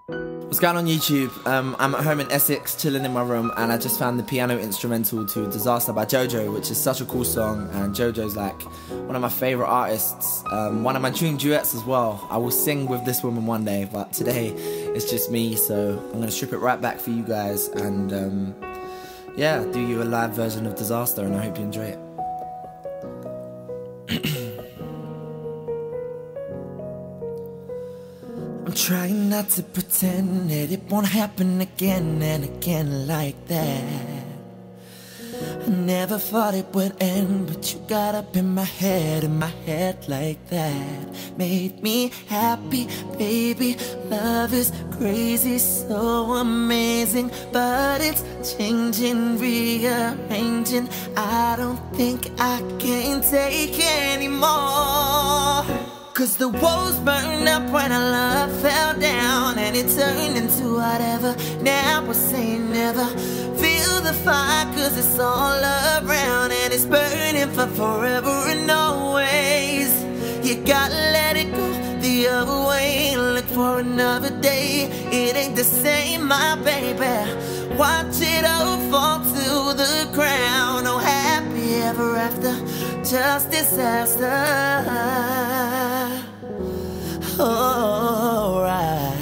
What's going on YouTube? I'm at home in Essex, chilling in my room, and I just found the piano instrumental to Disaster by JoJo, which is such a cool song, and JoJo's like one of my favourite artists, one of my dream duets as well. I will sing with this woman one day, but today it's just me, so I'm going to strip it right back for you guys, and yeah, do you a live version of Disaster, and I hope you enjoy it. I'm trying not to pretend that it won't happen again and again like that. I never thought it would end, but you got up in my head like that. Made me happy, baby. Love is crazy, so amazing, but it's changing, rearranging. I don't think I can take anymore. Cause the walls burned up when our love fell down, and it turned into whatever. Now we're saying never. Feel the fire cause it's all around, and it's burning for forever and always. You gotta let it go the other way, look for another day. It ain't the same, my baby. Watch it all fall to the ground. Oh, happy ever after, just disaster. Alright,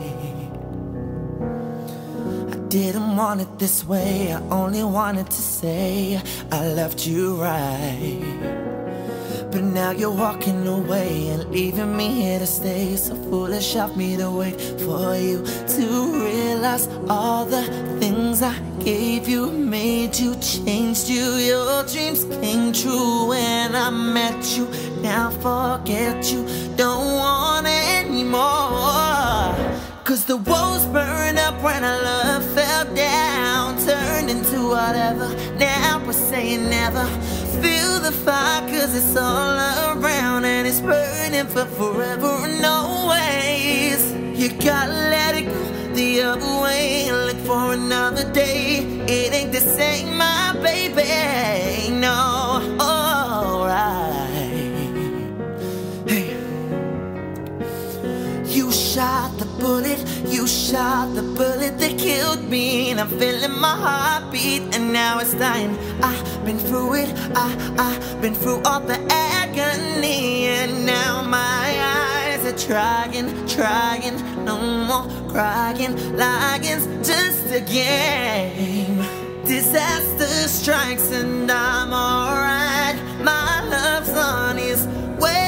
I didn't want it this way. I only wanted to say I loved you right. But now you're walking away and leaving me here to stay. So foolish of me to wait for you to realize all the things I gave you made you, changed you. Your dreams came true when I met you. Now forget you, don't want anymore. Cause the walls burned up when our love fell down, turned into whatever. Now we're saying never. Feel the fire cause it's all around, and it's burning for forever and always. You gotta let it go the other way, look for another day. It ain't the same, my baby, no. Alright. Hey. You shot the bullet, you shot the bullet that killed me, and I'm feeling my heartbeat, and now it's dying. I've been through it, I've been through all the agony, and now my eyes are trying, no more crying, lying's just a game. Disaster strikes and I'm alright, my love's on his way.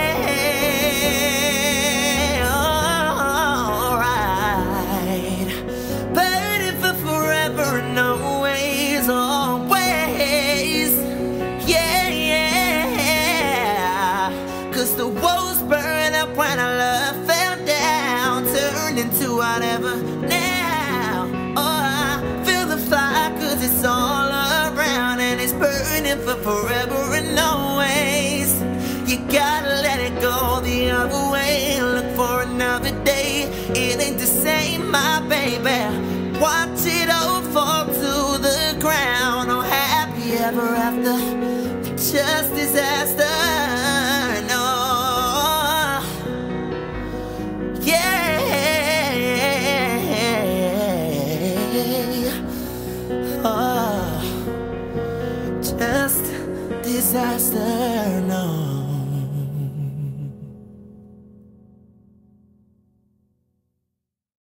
The walls burned up when our love fell down, turned into whatever. Now, oh, I feel the fire cause it's all around, and it's burning for forever and always. You gotta let it go the other way, look for another day. It ain't the same, my baby. Watch it